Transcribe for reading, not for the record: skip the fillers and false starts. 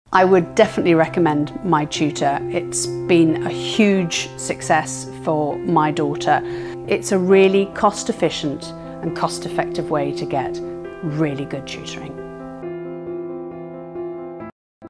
I would definitely recommend MyTutor. It's been a huge success for my daughter. It's a really cost-efficient and cost-effective way to get really good tutoring.